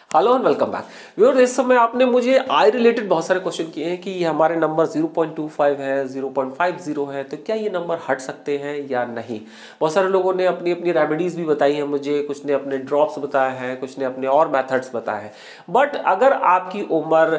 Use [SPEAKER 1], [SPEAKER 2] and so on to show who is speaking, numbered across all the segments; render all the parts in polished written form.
[SPEAKER 1] Hello and welcome back viewers. इस समय आपने मुझे आई रिलेटेड बहुत सारे क्वेश्चन किए हैं कि ये हमारे नंबर 0.25 है, 0.50 है, तो क्या ये नंबर हट सकते हैं या नहीं। बहुत सारे लोगों ने अपनी अपनी रेमेडीज भी बताई हैं मुझे, कुछ ने अपने ड्रॉप्स बताए हैं, कुछ ने अपने और मेथड्स बताए हैं। बट अगर आपकी उम्र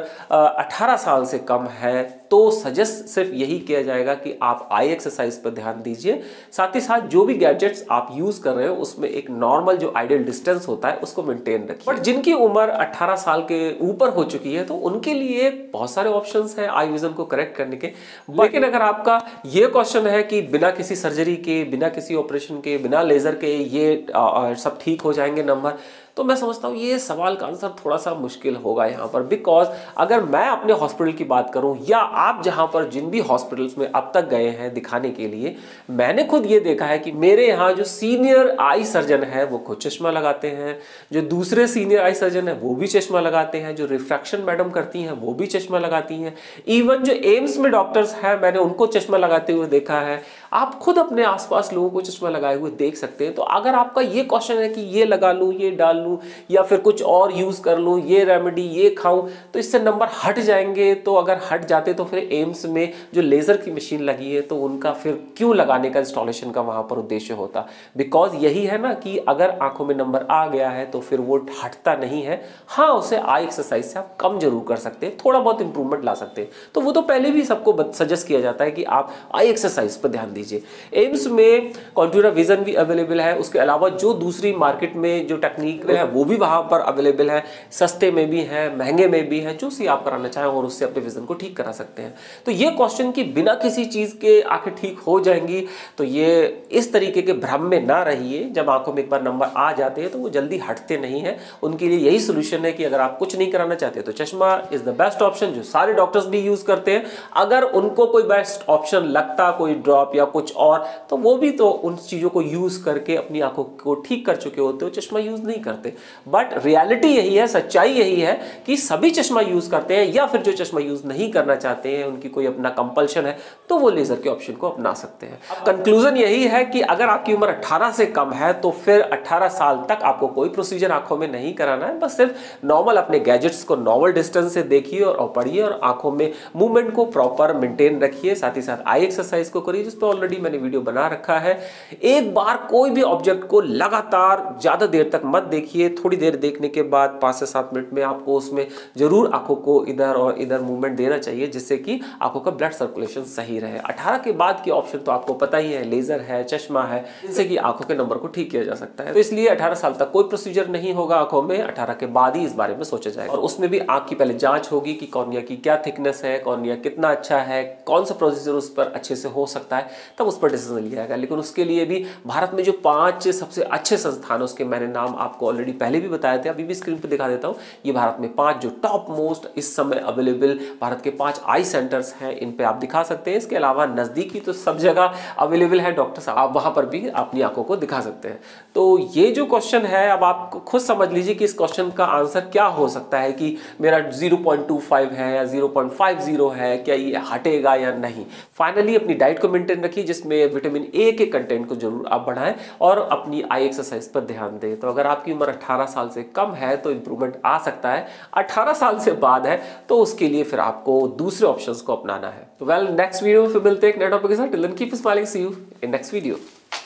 [SPEAKER 1] 18 साल से कम है तो सजेस्ट सिर्फ यही किया जाएगा कि आप आई एक्सरसाइज पर ध्यान दीजिए। साथ ही साथ जो भी गैजेट्स आप यूज कर रहे हो उसमें एक नॉर्मल जो आइडियल डिस्टेंस होता है उसको मेंटेन रखिए। बट जिनकी उम्र 18 साल के ऊपर हो चुकी है तो उनके लिए बहुत सारे ऑप्शंस हैं आई विजन को करेक्ट करने के। लेकिन अगर आपका ये क्वेश्चन है कि बिना किसी सर्जरी के, बिना किसी ऑपरेशन के, बिना लेजर के ये सब ठीक हो जाएंगे नंबर, तो मैं समझता हूँ ये सवाल का आंसर थोड़ा सा मुश्किल होगा यहाँ पर। बिकॉज अगर मैं अपने हॉस्पिटल की बात करूँ या आप जहाँ पर जिन भी हॉस्पिटल्स में अब तक गए हैं दिखाने के लिए, मैंने खुद ये देखा है कि मेरे यहाँ जो सीनियर आई सर्जन है वो खुद चश्मा लगाते हैं, जो दूसरे सीनियर आई सर्जन है वो भी चश्मा लगाते हैं, जो रिफ्रैक्शन मैडम करती हैं वो भी चश्मा लगाती हैं, इवन जो एम्स में डॉक्टर्स हैं मैंने उनको चश्मा लगाते हुए देखा है। आप खुद अपने आसपास लोगों को चश्मा लगाए हुए देख सकते हैं। तो अगर आपका ये क्वेश्चन है कि ये लगा लूँ, ये डाल लूँ या फिर कुछ और यूज कर लूँ, ये रेमेडी ये खाऊं तो इससे नंबर हट जाएंगे, तो अगर हट जाते तो फिर एम्स में जो लेजर की मशीन लगी है तो उनका फिर क्यों लगाने का, इंस्टॉलेशन का वहां पर उद्देश्य होता। बिकॉज यही है ना कि अगर आंखों में नंबर आ गया है तो फिर वो हटता नहीं है। हाँ, उसे आई एक्सरसाइज से आप कम जरूर कर सकते हैं, थोड़ा बहुत इंप्रूवमेंट ला सकते हैं। तो वो तो पहले भी सबको सजेस्ट किया जाता है कि आप आई एक्सरसाइज पर ध्यान दीजिए। एम्स में कॉन्टूरा विजन भी अवेलेबल है, उसके अलावा जो दूसरी मार्केट में जो टेक्निक है वो भी वहां पर अवेलेबल है, सस्ते में भी है, महंगे में भी है, जो सी आप कराना चाहें और उससे अपने विजन को ठीक करा सकते हैं। तो ये क्वेश्चन कि बिना किसी चीज के आंखें ठीक हो जाएंगी, तो ये इस तरीके के भ्रम में ना रहिए। जब आंखों में एक बार नंबर आ जाते हैं तो वो जल्दी हटते नहीं है। उनके लिए यही सोल्यूशन है कि अगर आप कुछ नहीं कराना चाहते तो चश्मा इज द बेस्ट ऑप्शन, जो सारे डॉक्टर्स भी यूज करते हैं। अगर उनको कोई बेस्ट ऑप्शन लगता, कोई ड्रॉप या कुछ और, तो वो भी तो उन चीजों को यूज करके अपनी आंखों को ठीक कर चुके होते हो, चश्मा यूज नहीं करते। बट रियलिटी यही है, सच्चाई यही है कि सभी चश्मा यूज करते हैं, या फिर जो चश्मा यूज नहीं करना चाहते हैं, उनकी कोई अपना कंपल्शन है, तो वो लेजर के ऑप्शन को अपना सकते हैं। अब कंक्लूजन यही है कि अगर आपकी उम्र 18 से कम है तो फिर 18 साल तक आपको कोई प्रोसीजर आंखों में नहीं कराना है। बस सिर्फ नॉर्मल अपने गैजेट्स को नॉर्मल डिस्टेंस से देखिए और पढ़िए, और आंखों में मूवमेंट को प्रॉपर मेंटेन रखिए। साथ ही साथ आई एक्सरसाइज को करिए, जिस पर ऑलरेडी मैंने वीडियो बना रखा है। एक बार कोई भी ऑब्जेक्ट को लगातार ज्यादा देर तक मत देखिए, थोड़ी देर देखने के बाद 5 से 7 मिनट में आपको उसमें जरूर आंखों को इधर और इधर मूवमेंट देना चाहिए, जिससे कि आंखों का ब्लड सर्कुलेशन सही रहे। 18 के बाद के ऑप्शन तो आपको पता ही है, लेजर है, चश्मा है, जिससे कि आंखों के नंबर को ठीक किया जा सकता है। तो इसलिए 18 साल तक कोई प्रोसीजर नहीं होगा आंखों में, 18 के बाद ही इस बारे में सोचा जाएगा। और उसमें भी आंख की पहले जांच होगी कि कॉर्निया की क्या थिकनेस है, कॉर्निया कितना अच्छा है, कौन सा प्रोसीजर उस पर अच्छे से हो सकता है, तब उस पर डिसीजन लिया जाएगा। लेकिन उसके लिए भी भारत में जो 5 सबसे अच्छे संस्थान, उसके मैंने नाम आपको ऑलरेडी पहले भी बताए थे, अभी भी स्क्रीन पर दिखा देता हूँ। ये भारत में 5 जो टॉप मोस्ट इस समय अवेलेबल भारत के 5 आई सेंटर्स हैं, इन पे आप दिखा सकते हैं। इसके अलावा नजदीकी तो सब जगह अवेलेबल है डॉक्टर्स, आप वहां पर भी अपनी आंखों को दिखा सकते हैं। तो ये जो क्वेश्चन है, अब आप खुद समझ लीजिए कि इस क्वेश्चन का आंसर क्या हो सकता है कि मेरा 0.25 है या 0.50 है, क्या ये हटेगा या नहीं। फाइनली अपनी डाइट को मेंटेन रखिए, जिसमें विटामिन ए के कंटेंट को जरूर आप बढ़ाएं और अपनी आई एक्सरसाइज पर ध्यान दें। तो अगर आपकी उम्र 18 साल से कम है तो इंप्रूवमेंट आ सकता है, 18 साल से बाद है तो उसके लिए फिर आपको दूसरे ऑप्शंस को अपनाना है। तो वेल, नेक्स्ट वीडियो में फिर मिलते हैं एक नए टॉपिक के साथ। Till then keep smiling, see you in next video.